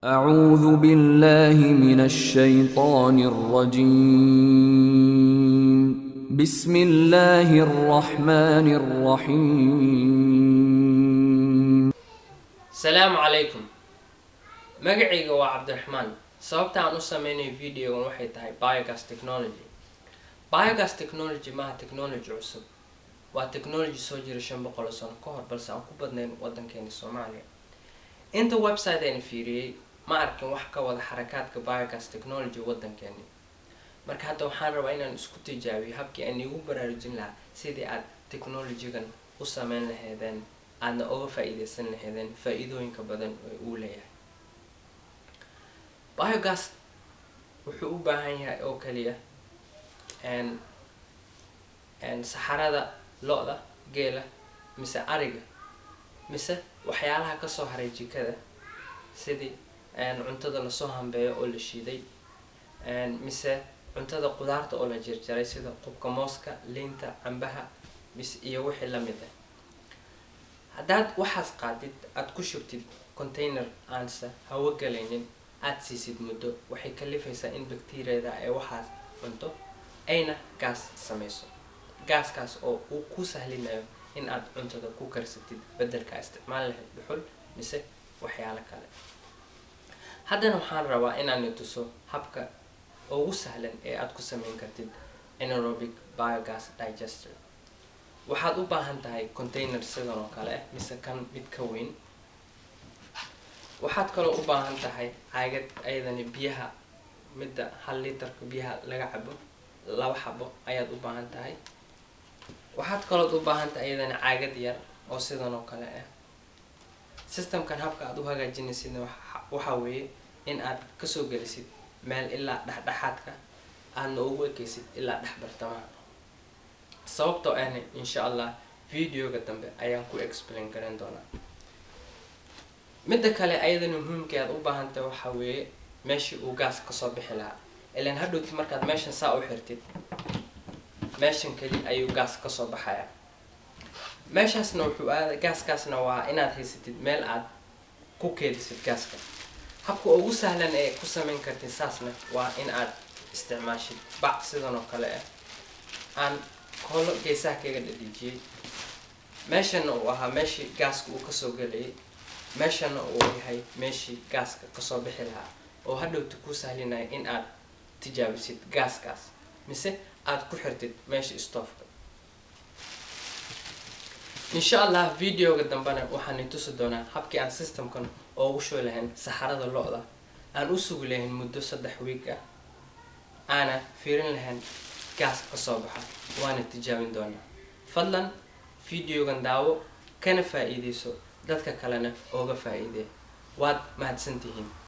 أعوذ بالله من الشيطان الرجيم بسم الله الرحمن الرحيم السلام عليكم. magacayga waa Cabdiraxmaan. sababta aan u sameynay video waxay tahay biogas technology. Biogas technology ma technology cusub. Waa technology soo jiray 500 sano ka hor balse aan ku badnayn wadankeena Soomaaliya. Inta website aan fiiriyay ma arkin wax ka wada xarakaadka biogas technology wadankeena. Marka hadda waxaan rabaa inaan isku tijaabiyo habkii aan ugu baraarujin lahaa sidii aad technology-gan u sameyn lahaydeen aadna uga faa'iideysan lahaydeen faa'iidooyinka badan oo uu leeyahay. Biogas wuxuu u baahan yahay oo kaliya saxarada lo'da, geela, mise ariga, mise waxyaalaha ka soo haray jikada sidii cuntada la soo hambeeyo oo la shiiday, mise cuntada qudaarta oo la jarjaray sida qubka mooska, liinta, cambaha, mise iyo wixii la mid ah. haddaad waxaas qaadid aad ku shubtid container aansa hawo galaynin aad siisid muddo waxay kalifaysaa in bakteeriyada ay waxaas cunto ayna gaas samayso. gaaskaas oo uu ku sahlinayo in aad cuntada ku karsatid bedelka isticmaal lahayd dhuxul mise waxyaalo kale. haddana waxaan rabaa inaan tuso habka ugu sahlan ee aad ku sameyn kartid anaerobic biogas digester. waxaad u baahan tahay container sidan oo kale ah mise kan mid ka weyn. waxaad kaloo u baahan tahay caagad ayadana biyaha midda 1 litarka biyaha laga cabo 2 xabo ayaad u baahan tahay. waxaad kaloo u baahan tahay ayadana caagad yar oo sidan oo kale ah. systemkan habka aad u hagaajinaysid waxa weeye in aad ka soo gelisid meel ilaa dhexdhexaadka aadna ugu ekaysid ilaa dhexbartamaha. sababtoo ah insha Allah videoga dambe ayaan ku explain garan doonaa. midda kale ayadana muhiimka aad u baahan tahay waxa weeye meeshii uu gaas ka soo bixi lahaa. ilaan hadhowti markaad meeshan saa u xirtid meeshan kali ayuu gaas ka soo baxaya. meeshaasna wuxuu gaaskaasna waa inaad haysatid meel aad ku keedisid gaaska. habka ugu sahlan ee ku sameyn kartid saasna waa in aad isticmaashid bac sidan oo kale ah aan koolo geesaha kaga dhadhijiyay. meeshana uu ahaa meeshii gaaska uu ka soo galayay, meeshana uu yahay meeshii gaaska ka soo bixi lahaa oo hadhowti ku sahlinaya in aad tijaabisid gaaskaas mise aad ku xirtid meeshii stoofka. insha Allah videoga dambana waxaan tusi doonaa habkii aan systemkan ugu shubi lahayn saxarada lo'da aan u sugi lahayn muddo 3 week ah ana fiirin lahayn gaas ka soo baxa waana tijaabin doonaa. fadlan videogan daawo kana faa'iideyso dadka kalena uga faa'iideey. waad mahadsantihiin.